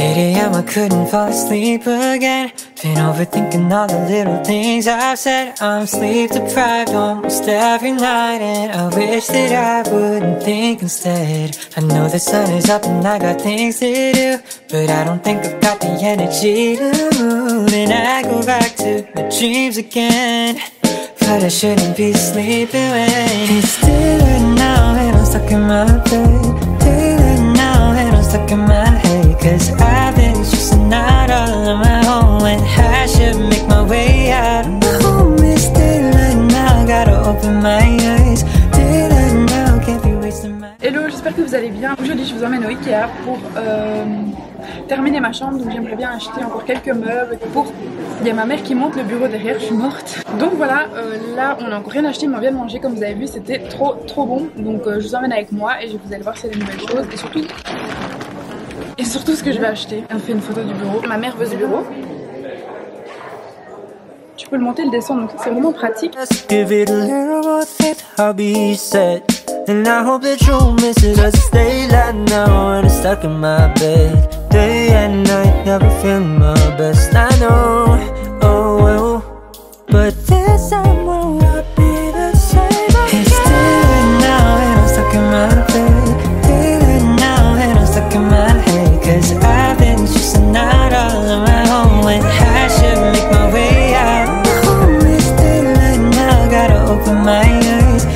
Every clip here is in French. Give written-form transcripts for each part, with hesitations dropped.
8 AM I couldn't fall asleep again. Been overthinking all the little things I've said. I'm sleep deprived almost every night, and I wish that I wouldn't think instead. I know the sun is up and I got things to do, but I don't think I've got the energy to move. And I go back to my dreams again, but I shouldn't be sleeping when it's daylight now and I'm stuck in my bed. Daylight now and I'm stuck in my head, 'cause I've been stressing out all on my own when I should make my way out. My home is daylight now, gotta open my eyes. Daylight now, can't be wasting my... Hello, j'espère que vous allez bien. Aujourd'hui je vous emmène au Ikea pour terminer ma chambre, donc j'aimerais bien acheter encore quelques meubles pour... Il y a ma mère qui monte le bureau derrière, je suis morte. Donc voilà, là on n'a encore rien acheté mais on vient de manger, comme vous avez vu c'était trop bon. Donc je vous emmène avec moi et vous allez voir s'il y a des nouvelles choses et surtout ce que je vais acheter. On fait une photo du bureau, ma mère veut ce bureau. Tu peux le monter et le descendre, donc c'est vraiment pratique. And I hope that you'll miss it, 'cause it's daylight now and I'm stuck in my bed. Day and night, never feeling my best, I know, oh well, but this time won't be the same. It's daylight now and I'm stuck in my bed. Daylight now and I'm stuck in my head, 'cause I've been stressing out all on my own when I should make my way out. My home is daylight now, gotta open my eyes.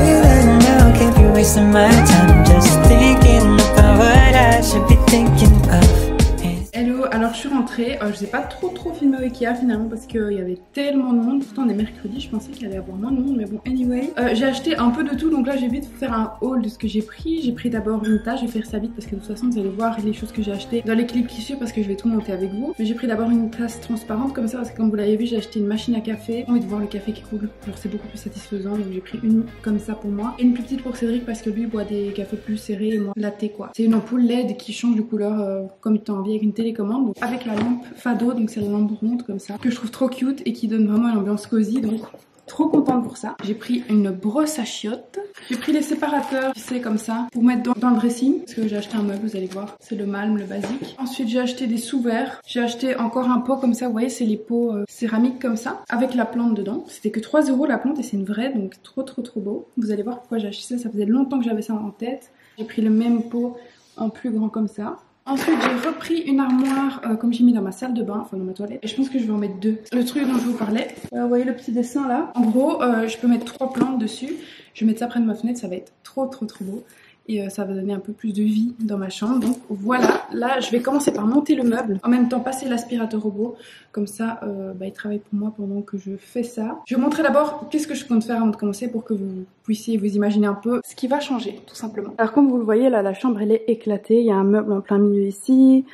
Wasting my time just thinking about what I should be thinking of. Hello, alors je suis rentrée, je n'ai pas trop filmé au Ikea finalement parce qu'il y avait tellement de monde. Pourtant on est mercredi, je pensais qu'il allait y avoir moins de monde, mais bon anyway. J'ai acheté un peu de tout, donc là j'ai vite faire un haul de ce que j'ai pris. J'ai pris d'abord une tasse, je vais faire ça vite parce que de toute façon vous allez voir les choses que j'ai achetées dans les clips qui suivent parce que je vais tout monter avec vous. Mais j'ai pris d'abord une tasse transparente comme ça parce que comme vous l'avez vu j'ai acheté une machine à café. J'ai envie de voir le café qui coule, alors c'est beaucoup plus satisfaisant, donc j'ai pris une comme ça pour moi. Et une plus petite pour Cédric parce que lui boit des cafés plus serrés et moi latte quoi. C'est une ampoule LED qui change de couleur comme tu as envie avec une télécommande. Donc, avec la lampe Fado, donc c'est la lampe ronde comme ça, que je trouve trop cute et qui donne vraiment une ambiance cosy, donc trop contente pour ça. J'ai pris une brosse à chiottes, j'ai pris les séparateurs, tu sais comme ça, pour mettre dans le dressing, parce que j'ai acheté un meuble, vous allez voir, c'est le Malm, le basique. Ensuite j'ai acheté des sous-verres, j'ai acheté encore un pot comme ça, vous voyez c'est les pots céramiques comme ça, avec la plante dedans. C'était que 3 € la plante et c'est une vraie, donc trop beau. Vous allez voir pourquoi j'ai acheté ça, ça faisait longtemps que j'avais ça en tête. J'ai pris le même pot en plus grand comme ça. Ensuite j'ai repris une armoire comme j'ai mis dans ma salle de bain, enfin dans ma toilette, et je pense que je vais en mettre 2. Le truc dont je vous parlais, vous voyez le petit dessin là. En gros je peux mettre 3 plantes dessus, je vais mettre ça près de ma fenêtre, ça va être trop beau. Et ça va donner un peu plus de vie dans ma chambre. Donc voilà, là je vais commencer par monter le meuble, en même temps passer l'aspirateur robot, comme ça il travaille pour moi pendant que je fais ça. Je vais vous montrer d'abord qu'est-ce que je compte faire avant de commencer pour que vous puissiez vous imaginer un peu ce qui va changer tout simplement. Alors comme vous le voyez là, la chambre elle est éclatée, il y a un meuble en plein milieu ici.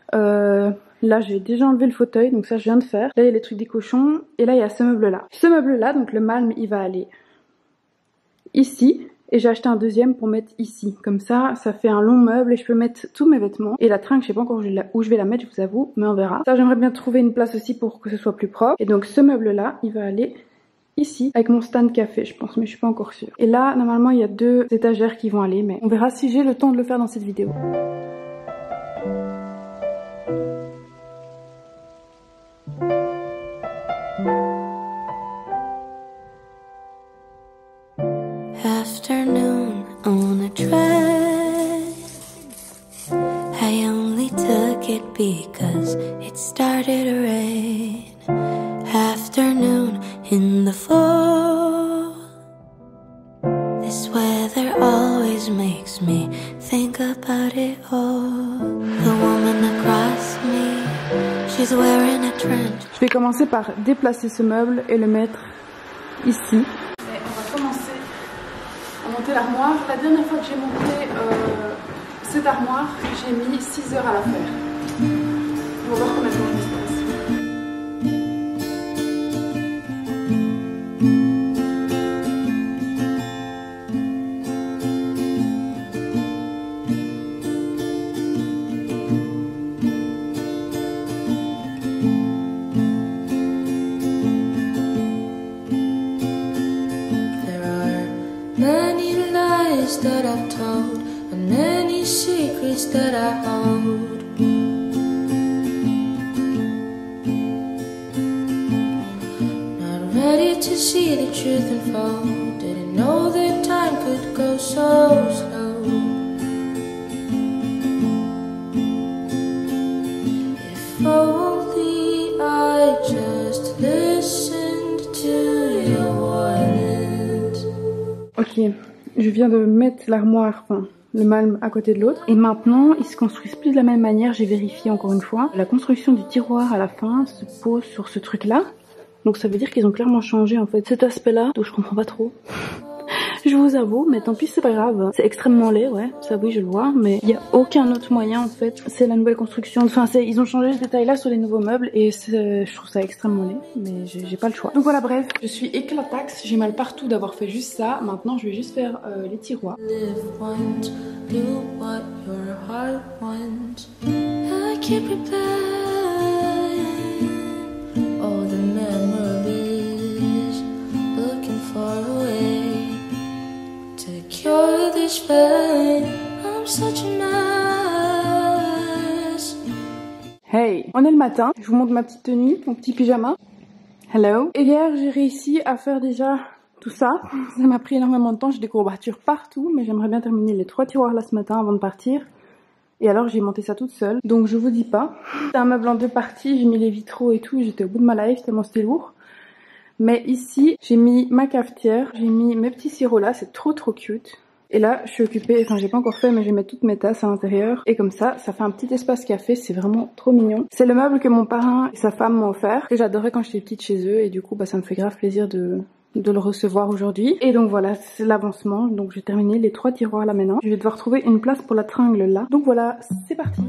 Là j'ai déjà enlevé le fauteuil, donc ça je viens de faire. Là il y a les trucs des cochons, et là il y a ce meuble là. Ce meuble là, donc le Malm, il va aller ici. Et j'ai acheté un deuxième pour mettre ici. Comme ça, ça fait un long meuble et je peux mettre tous mes vêtements. Et la trinque, je sais pas encore où je vais la mettre, je vous avoue, mais on verra. Ça, j'aimerais bien trouver une place aussi pour que ce soit plus propre. Et donc ce meuble-là, il va aller ici, avec mon stand café, je pense, mais je suis pas encore sûre. Et là, normalement, il y a 2 étagères qui vont aller, mais on verra si j'ai le temps de le faire dans cette vidéo. Afternoon on a train, I only took it because it started to rain. Afternoon in the fall, this weather always makes me think about it all. The woman across me, she's wearing a trench. Je vais commencer par déplacer ce meuble et le mettre ici. Monter l'armoire. La dernière fois que j'ai monté cette armoire, j'ai mis 6 heures à la faire. On va voir combien de temps je me passe. That I've told and many secrets that I hold. to see the truth unfold. Didn't know that time could go so slow. If only I just listened to your warnings. Ok, je viens de mettre l'armoire, enfin le malm à côté de l'autre. Et maintenant, ils se construisent plus de la même manière, j'ai vérifié encore une fois. La construction du tiroir à la fin se pose sur ce truc-là. Donc ça veut dire qu'ils ont clairement changé en fait cet aspect-là. Donc je comprends pas trop. Je vous avoue, mais tant pis, c'est pas grave. C'est extrêmement laid, ouais, ça oui je le vois, mais il y a aucun autre moyen en fait. C'est la nouvelle construction, enfin ils ont changé ce détail-là sur les nouveaux meubles et je trouve ça extrêmement laid, mais j'ai pas le choix. Donc voilà, bref, je suis éclataxe, j'ai mal partout d'avoir fait juste ça. Maintenant je vais juste faire les tiroirs. Hey, on est le matin, je vous montre ma petite tenue, mon petit pyjama. Hello. Et hier j'ai réussi à faire déjà tout ça. Ça m'a pris énormément de temps, j'ai des courbatures partout, mais j'aimerais bien terminer les 3 tiroirs là ce matin avant de partir. Et alors j'ai monté ça toute seule, donc je vous dis pas. C'est un meuble en 2 parties, j'ai mis les vitraux et tout, j'étais au bout de ma life tellement c'était lourd. Mais ici, j'ai mis ma cafetière, j'ai mis mes petits sirops là, c'est trop cute. Et là, je suis occupée, enfin j'ai pas encore fait, mais je vais mettre toutes mes tasses à l'intérieur. Et comme ça fait un petit espace café, c'est vraiment trop mignon. C'est le meuble que mon parrain et sa femme m'ont offert, que j'adorais quand j'étais petite chez eux. Et du coup, ça me fait grave plaisir de le recevoir aujourd'hui. Et donc voilà, c'est l'avancement. Donc j'ai terminé les 3 tiroirs là maintenant. Je vais devoir trouver une place pour la tringle là. Donc voilà, c'est parti.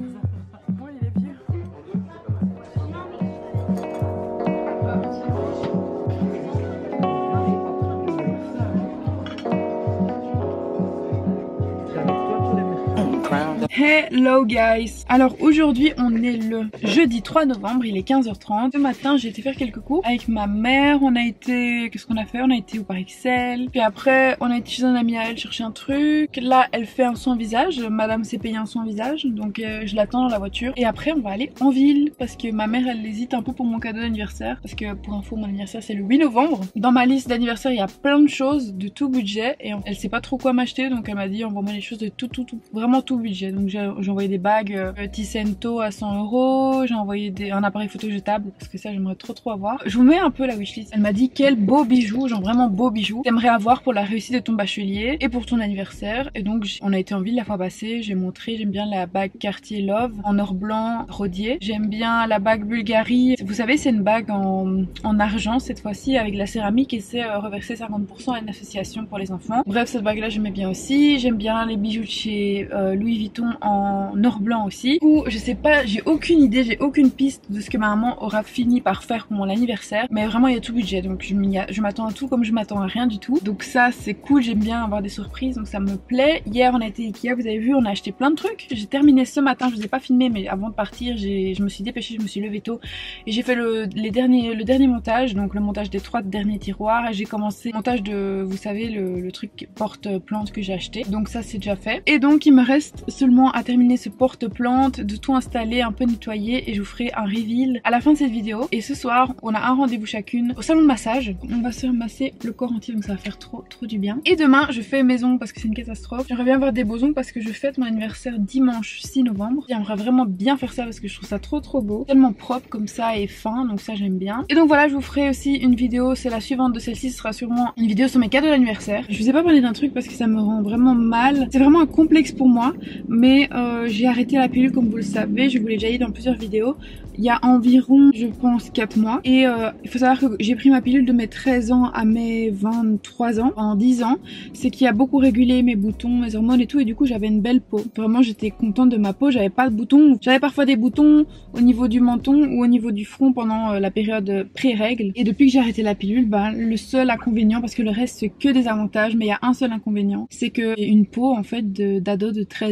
Hello guys. Alors aujourd'hui on est le jeudi 3 novembre, il est 15h30. Ce matin j'ai été faire quelques cours avec ma mère. On a été, qu'est-ce qu'on a fait? On a été au Par Excel. Puis après on a été chez un ami à elle chercher un truc. Là elle fait un soin visage, madame s'est payé un soin visage. Donc je l'attends dans la voiture. Et après on va aller en ville parce que ma mère elle hésite un peu pour mon cadeau d'anniversaire. Parce que pour info mon anniversaire c'est le 8 novembre. Dans ma liste d'anniversaire il y a plein de choses de tout budget. Et elle sait pas trop quoi m'acheter. Donc elle m'a dit envoie-moi les choses de tout, vraiment tout budget. Donc j'ai envoyé des bagues Ticento à 100 €, j'ai envoyé un appareil photo jetable parce que ça j'aimerais trop avoir. Je vous mets un peu la wishlist. Elle m'a dit quel beau bijou, genre vraiment beau bijou t'aimerais avoir pour la réussite de ton bachelier et pour ton anniversaire. Et donc on a été en ville la fois passée, j'ai montré, j'aime bien la bague Cartier Love en or blanc rodier. J'aime bien la bague Bulgari, vous savez c'est une bague en argent cette fois-ci avec de la céramique et c'est reversé 50% à une association pour les enfants. Bref cette bague là j'aimais bien aussi. J'aime bien les bijoux de chez Louis Vuitton en or blanc aussi. Ou je sais pas, j'ai aucune idée, j'ai aucune piste de ce que ma maman aura fini par faire pour mon anniversaire. Mais vraiment il y a tout budget donc je m'attends à tout comme je m'attends à rien du tout. Donc ça c'est cool, j'aime bien avoir des surprises donc ça me plaît. Hier on a été Ikea, vous avez vu on a acheté plein de trucs. J'ai terminé ce matin, je vous ai pas filmé mais avant de partir je me suis dépêchée, je me suis levée tôt et j'ai fait le dernier montage, donc le montage des 3 derniers tiroirs et j'ai commencé le montage de, vous savez le truc porte-plante que j'ai acheté. Donc ça c'est déjà fait. Et donc il me reste seulement à terminer ce porte-plante, de tout installer, un peu nettoyer et je vous ferai un reveal à la fin de cette vidéo. Et ce soir on a un rendez-vous chacune au salon de massage. On va se faire masser le corps entier donc ça va faire trop du bien. Et demain je fais mes ongles parce que c'est une catastrophe. J'aimerais bien avoir des beaux ongles parce que je fête mon anniversaire dimanche 6 novembre. J'aimerais vraiment bien faire ça parce que je trouve ça trop beau. Tellement propre comme ça et fin donc ça j'aime bien. Et donc voilà je vous ferai aussi une vidéo, c'est la suivante de celle-ci, ce sera sûrement une vidéo sur mes cadeaux d'anniversaire. Je vous ai pas parlé d'un truc parce que ça me rend vraiment mal. C'est vraiment un complexe pour moi mais j'ai arrêté la pilule comme vous le savez, je vous l'ai déjà dit dans plusieurs vidéos. Il y a environ je pense 4 mois et il faut savoir que j'ai pris ma pilule de mes 13 ans à mes 23 ans en 10 ans. C'est qui a beaucoup régulé mes boutons, mes hormones et tout et du coup j'avais une belle peau. Vraiment j'étais contente de ma peau, j'avais pas de boutons. J'avais parfois des boutons au niveau du menton ou au niveau du front pendant la période pré-règle. Et depuis que j'ai arrêté la pilule, le seul inconvénient, parce que le reste c'est que des avantages, mais il y a un seul inconvénient, c'est que j'ai une peau en fait d'ado de 13 ans qui est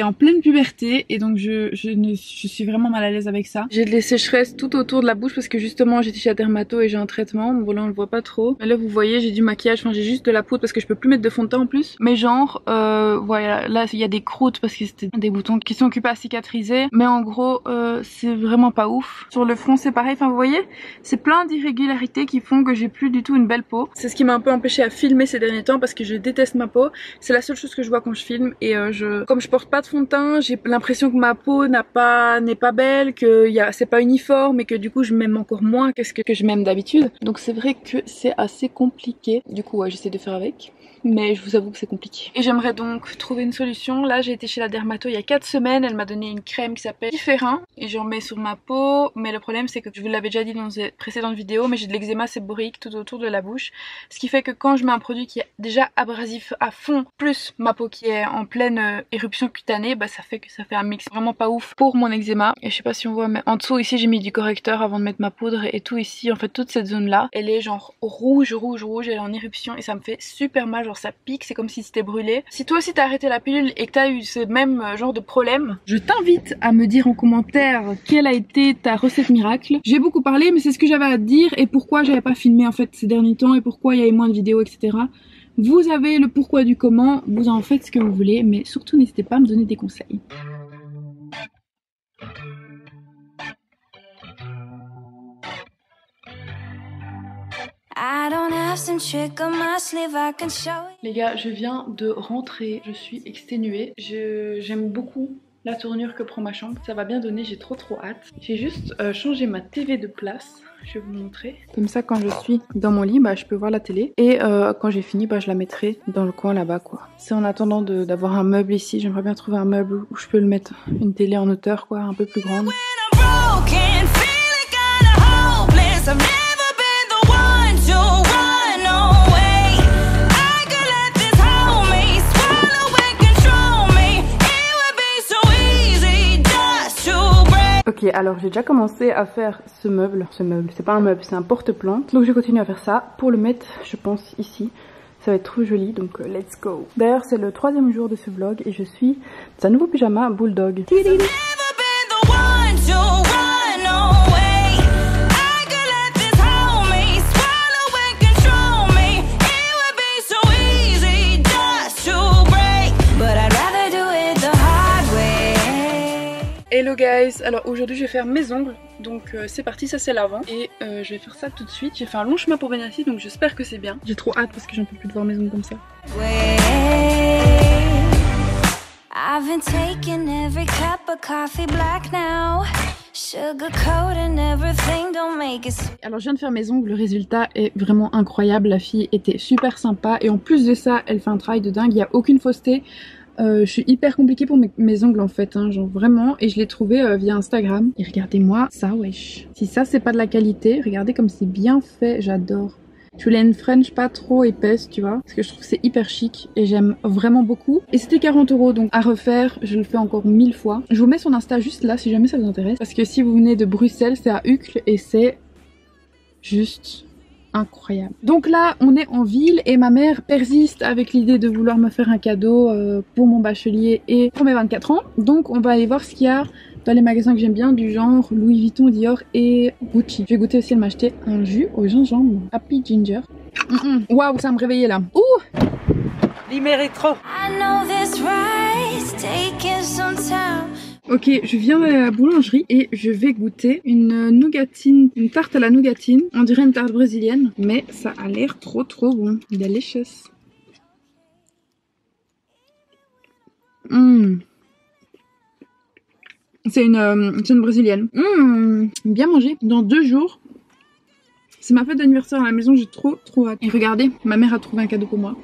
en pleine puberté et donc je suis vraiment mal à l'aise avec ça. J'ai des sécheresses tout autour de la bouche parce que justement j'étais chez la dermato et j'ai un traitement. Donc voilà, on le voit pas trop. Mais là vous voyez, j'ai du maquillage, enfin j'ai juste de la poudre parce que je peux plus mettre de fond de teint en plus. Mais genre voilà, là il y a des croûtes parce que c'était des boutons qui sont occupés à cicatriser. Mais en gros c'est vraiment pas ouf. Sur le front c'est pareil, enfin vous voyez, c'est plein d'irrégularités qui font que j'ai plus du tout une belle peau. C'est ce qui m'a un peu empêché à filmer ces derniers temps parce que je déteste ma peau. C'est la seule chose que je vois quand je filme et comme je porte pas de fond de teint, j'ai l'impression que ma peau n'est pas belle, que c'est pas uniforme et que du coup je m'aime encore moins que ce que je m'aime d'habitude. Donc c'est vrai que c'est assez compliqué. Du coup ouais, j'essaie de faire avec. Mais je vous avoue que c'est compliqué. Et j'aimerais donc trouver une solution. Là j'ai été chez la dermato il y a 4 semaines, elle m'a donné une crème qui s'appelle Différent et j'en mets sur ma peau. Mais le problème c'est que je vous l'avais déjà dit dans les précédentes vidéos, mais j'ai de l'eczéma séborrhéique tout autour de la bouche. Ce qui fait que quand je mets un produit qui est déjà abrasif à fond, plus ma peau qui est en pleine éruption cutanée, bah ça fait un mix vraiment pas ouf pour mon eczéma. Et je sais pas si on voit, mais en dessous ici j'ai mis du correcteur avant de mettre ma poudre et tout ici, en fait toute cette zone là, elle est genre rouge, elle est en éruption et ça me fait super mal, genre ça pique, c'est comme si c'était brûlé. Si toi aussi t'as arrêté la pilule et que t'as eu ce même genre de problème, je t'invite à me dire en commentaire quelle a été ta recette miracle. J'ai beaucoup parlé mais c'est ce que j'avais à dire et pourquoi j'avais pas filmé en fait ces derniers temps et pourquoi il y avait moins de vidéos, etc. Vous avez le pourquoi du comment, vous en faites ce que vous voulez, mais surtout n'hésitez pas à me donner des conseils. Les gars, je viens de rentrer, je suis exténuée, j'aime beaucoup la tournure que prend ma chambre, ça va bien donner, j'ai trop hâte. J'ai juste changé ma TV de place, je vais vous montrer. Comme ça quand je suis dans mon lit, bah, je peux voir la télé et quand j'ai fini, bah, je la mettrai dans le coin là-bas quoi. C'est en attendant d'avoir un meuble ici, j'aimerais bien trouver un meuble où je peux le mettre, une télé en hauteur quoi, un peu plus grande. Ok, alors j'ai déjà commencé à faire ce meuble, c'est pas un meuble, c'est un porte-plante. Donc je continue à faire ça pour le mettre, je pense, ici. Ça va être trop joli, donc let's go. D'ailleurs c'est le 3e jour de ce vlog et je suis dans un nouveau pyjama bulldog. Hello guys, alors aujourd'hui je vais faire mes ongles, donc c'est parti, ça c'est l'avant et je vais faire ça tout de suite. J'ai fait un long chemin pour venir ici donc j'espère que c'est bien. J'ai trop hâte parce que j'en peux plus de voir mes ongles comme ça. Alors je viens de faire mes ongles, le résultat est vraiment incroyable, la fille était super sympa et en plus de ça elle fait un travail de dingue, il n'y a aucune fausseté. Je suis hyper compliquée pour mes ongles en fait, hein, genre vraiment, et je l'ai trouvé via Instagram. Et regardez-moi ça, wesh. Si ça c'est pas de la qualité, regardez comme c'est bien fait, j'adore. Je voulais une French pas trop épaisse, tu vois, parce que je trouve que c'est hyper chic et j'aime vraiment beaucoup. Et c'était 40 €, donc à refaire, je le fais encore 1000 fois. Je vous mets son Insta juste là si jamais ça vous intéresse, parce que si vous venez de Bruxelles, c'est à Uccle et c'est juste incroyable. Donc là on est en ville et ma mère persiste avec l'idée de vouloir me faire un cadeau pour mon bachelier et pour mes 24 ans. Donc on va aller voir ce qu'il y a dans les magasins que j'aime bien, du genre Louis Vuitton, Dior et Gucci. Je vais goûter aussi, elle m'a acheté un jus au gingembre, Happy Ginger. Waouh, ça va me réveiller là. Ouh, il mérite trop. Ok, je viens de la boulangerie et je vais goûter une nougatine, une tarte à la nougatine. On dirait une tarte brésilienne, mais ça a l'air trop bon. Delicious. C'est une brésilienne. Bien mangé. Dans 2 jours, c'est ma fête d'anniversaire à la maison, j'ai trop hâte. Et regardez, ma mère a trouvé un cadeau pour moi.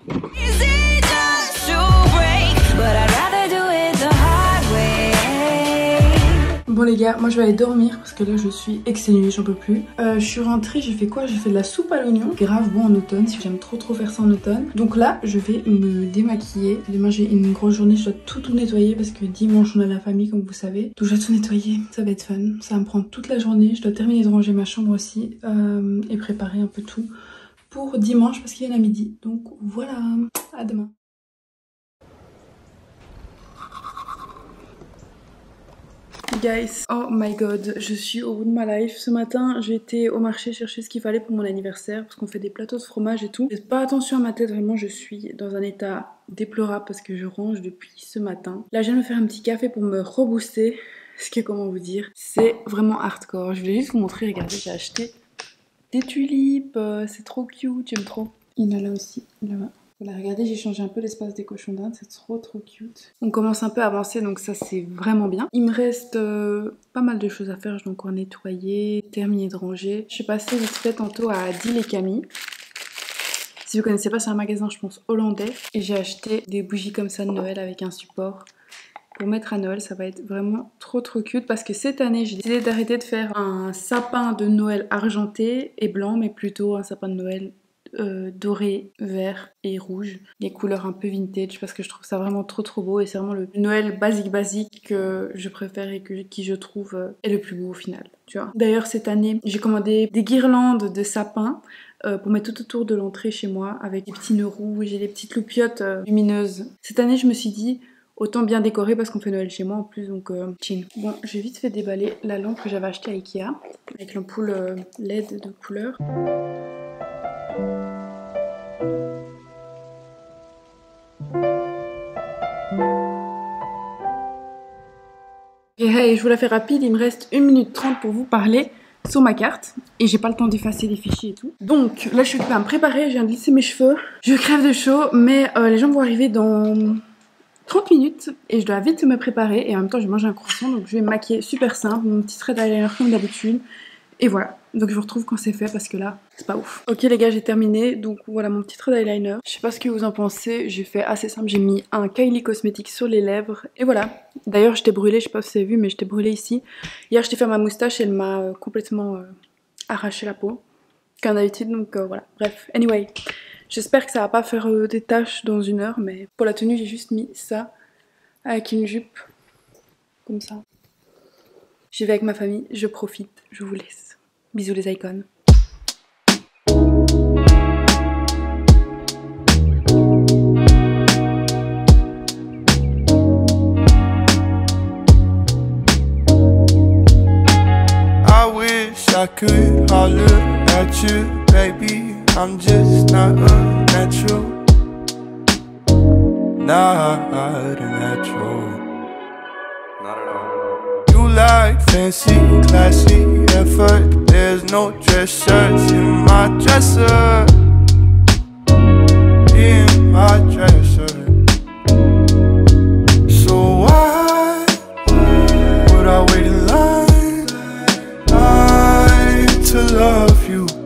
Bon les gars, moi je vais aller dormir parce que là je suis exténuée, j'en peux plus. Je suis rentrée, j'ai fait quoi? J'ai fait de la soupe à l'oignon. Grave bon en automne, si j'aime trop faire ça en automne. Donc là je vais me démaquiller. Demain j'ai une grosse journée, je dois tout nettoyer parce que dimanche on a la famille comme vous savez. Donc je dois tout nettoyer, ça va être fun. Ça va me prendre toute la journée, je dois terminer de ranger ma chambre aussi et préparer un peu tout pour dimanche parce qu'il y en a midi. Donc voilà, à demain. guys, oh my god, je suis au bout de ma life. Ce matin, j'ai été au marché chercher ce qu'il fallait pour mon anniversaire parce qu'on fait des plateaux de fromage et tout. Faites pas attention à ma tête, vraiment, je suis dans un état déplorable parce que je range depuis ce matin. Là, je viens de me faire un petit café pour me rebooster. Ce que, comment vous dire, c'est vraiment hardcore. Je voulais juste vous montrer, regardez, j'ai acheté des tulipes, c'est trop cute, j'aime trop. Il y en a là aussi, là-bas. Voilà, regardez, j'ai changé un peu l'espace des cochons d'Inde, c'est trop cute. On commence un peu à avancer, donc ça c'est vraiment bien. Il me reste pas mal de choses à faire, je dois encore nettoyer, terminer de ranger. Je suis passée vite fait tantôt à Adil et Camille. Si vous connaissez pas, c'est un magasin, je pense, hollandais. Et j'ai acheté des bougies comme ça de Noël avec un support. Pour mettre à Noël, ça va être vraiment trop cute parce que cette année j'ai décidé d'arrêter de faire un sapin de Noël argenté et blanc, mais plutôt un sapin de Noël doré, vert et rouge, les couleurs un peu vintage parce que je trouve ça vraiment trop beau et c'est vraiment le Noël basique que je préfère et qui je trouve est le plus beau au final, tu vois. D'ailleurs cette année j'ai commandé des guirlandes de sapin pour mettre tout autour de l'entrée chez moi avec des petits nœuds rouges et des petites loupiottes lumineuses. Cette année je me suis dit autant bien décorer parce qu'on fait Noël chez moi en plus, donc chill. Bon, j'ai vite fait déballer la lampe que j'avais achetée à Ikea avec l'ampoule LED de couleur. Et hey, je vous la fais rapide, il me reste 1 minute 30 pour vous parler sur ma carte et j'ai pas le temps d'effacer les fichiers et tout. Donc là je suis occupée à me préparer, je viens de lisser mes cheveux, je crève de chaud mais les gens vont arriver dans 30 minutes et je dois vite me préparer et en même temps je vais manger un croissant, donc je vais me maquiller super simple, mon petit thread eyeliner comme d'habitude et voilà. Donc je vous retrouve quand c'est fait parce que là c'est pas ouf. Ok les gars, j'ai terminé, donc voilà mon petit thread eyeliner. Je sais pas ce que vous en pensez, j'ai fait assez simple, j'ai mis un Kylie Cosmetics sur les lèvres et voilà. D'ailleurs je t'ai brûlé, je sais pas si vous avez vu mais je t'ai brûlé ici. Hier je t'ai fait ma moustache et elle m'a complètement arraché la peau comme d'habitude, donc voilà. Bref, anyway, j'espère que ça va pas faire des taches dans 1 heure, mais pour la tenue j'ai juste mis ça avec une jupe comme ça. J'y vais avec ma famille, je profite, je vous laisse. Bisous les icônes. I wish I could holler at you, baby. I'm just not a natural. Not a natural. Not at all. You like fancy, classy effort. There's no dress shirts in my dresser. In my dresser. So why would I wait in line to love you?